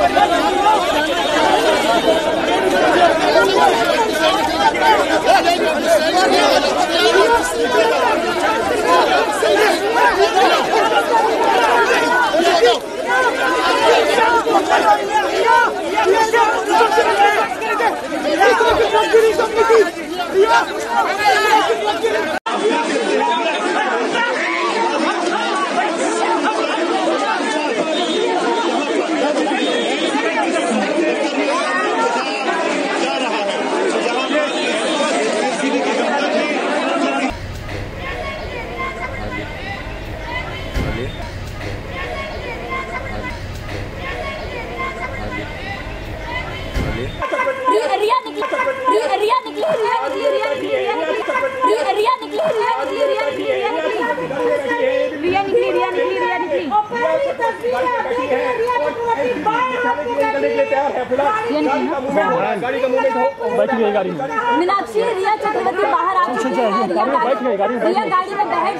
मीनाक्षी रिया चक्रवर्ती बाहर आ चुकी है। रिया गाड़ी में बैठ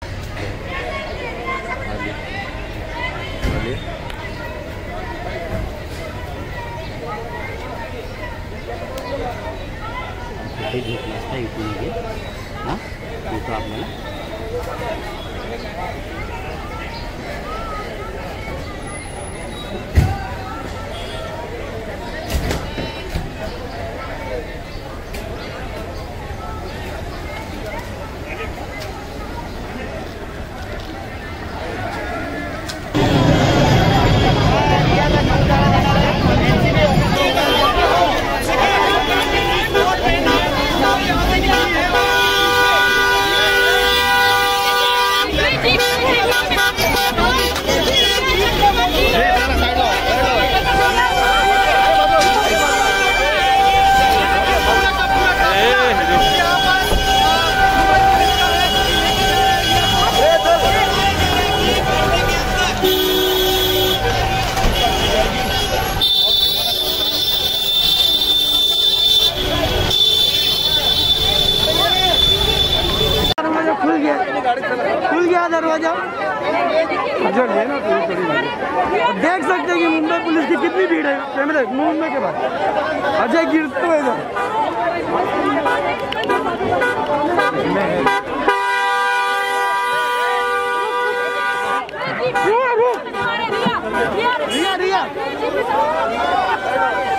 खुल गया दरवाजा। अच्छा लेना थोड़ी देख सकते हैं कि मुंबई पुलिस की कितनी भीड़ है। कैमरे मुंबई के बाद अजय गिरते हुए रिया